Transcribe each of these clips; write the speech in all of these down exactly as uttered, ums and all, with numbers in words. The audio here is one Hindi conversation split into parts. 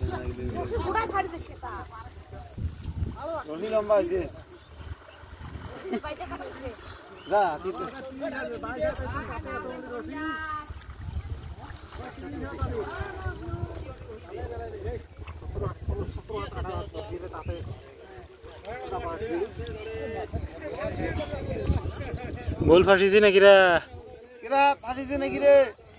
রনি লম্বা আছে যা দিতে গোল ফাঁসিছে নাকি রে কিরা ফাঁসিছে নাকি রে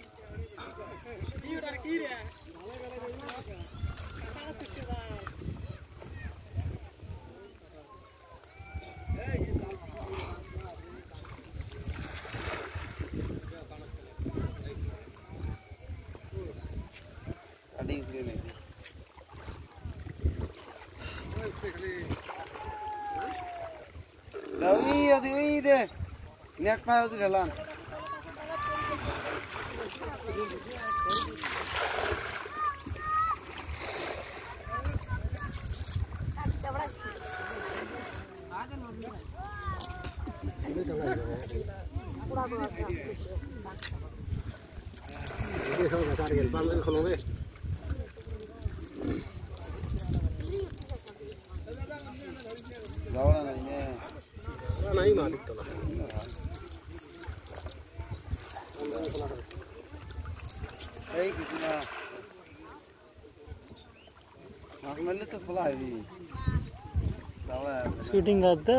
Dawi ya Dawi deh, lihat apa di dalam. Lawan ini. नहीं मालिक तो नहीं किसी ना नॉर्मली तो खुला है भी शूटिंग करते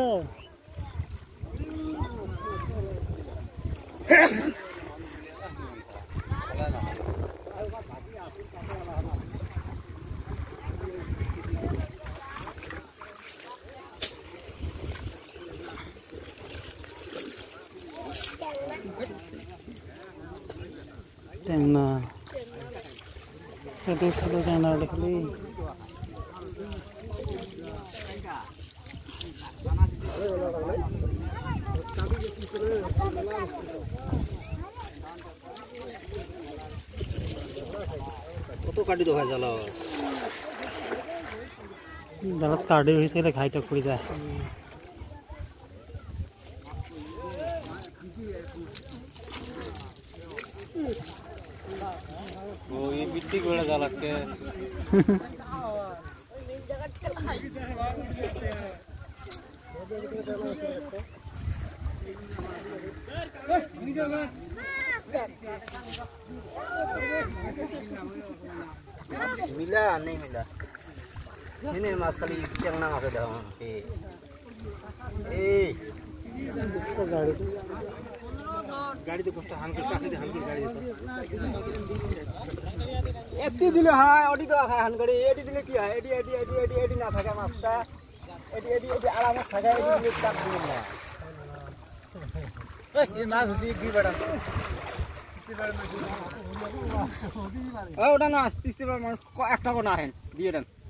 टेंगना छोटे छोटे टेंगना लिखली কত কাটি তো হয় জালা দাঁত কাটি হইছে খাইটা পড়ে যায় ओ ये मिट्टी घोड़ा जाला के मिला नहीं मिला नहीं मास खाली चंगना मास दा ए ए इसका गाड़ी गाड़ी तो कष्ट हानकर काटी दे हानकर गाड़ी तो एती दिले हाय ओडी तो हानकर एडी दिले কি হয় এডি এডি এডি এডি এডি না থাকা মাছটা এডি এডি এডি আলামত থাকা এডি দিলে চাপ দিন না এই মাছ হতি কি বড় ও ওটা না তিস্তি বার মানুষ একটা কোনা হেন দিয়ে দেন